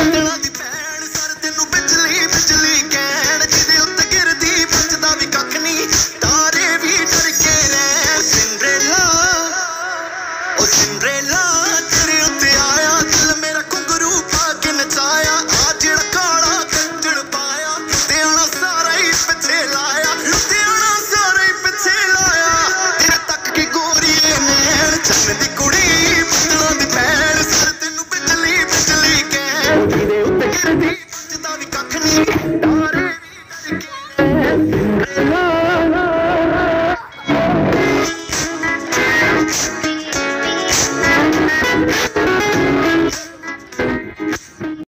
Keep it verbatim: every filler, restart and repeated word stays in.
ਬੱਦਲਾਂ ਦੀ ਭੈਣ ਸਰ ਤੈਨੂੰ ਬਿਜਲੀ ਬਿਜਲੀ ਕਹਿਣ ਜਿਹਦੇ ਉੱਤੇ ਗਿਰਦੀ ਬਚਦਾ ਵੀ ਕੱਖ ਨਹੀਂ ਤਾਰੇ ਵੀ ਡਰ ਕੇ ਰਹਿਣ ਸਿੰਡਰੇਲਾ ਉਹ ਸਿੰਡਰੇਲਾ ਤੇਰੇ ਉੱਤੇ ਆਇਆ ਦਿਲ ਮੇਰਾ ਘੁੰਗਰੂ ਪਾ ਕੇ ਨਚਾਇਆ ਆ ਜਿਹੜਾ ਕਾਲਾ ਕੰਜਣ ਪਾਇਆ ਲੁਧਿਆਣਾ ਸਾਰਾ ਹੀ ਪਿੱਛੇ ਲਾਇਆ ਲੁਧਿਆਣਾ ਸਾਰਾ ਹੀ ਪਿੱਛੇ ਲਾਇਆ ਤੇਰੇ ਤੱਕ ਕੇ ਗੋਰੀਏ ਨੈਣ ਚੰਨ ਦੀ ਕੁੜੀ ਬੱਦਲਾਂ ਦੀ ਭੈਣ ਸਰ ਤੈਨੂੰ ਬਿਜਲੀ ਬਿਜਲੀ ਕਹਿਣ ਜਿਹਦੇ ਉੱਤੇ ਗਿਰਦੀ ਬਚਦਾ ਵੀ ਕੱਖ ਨਹੀਂ ਤਾਰੇ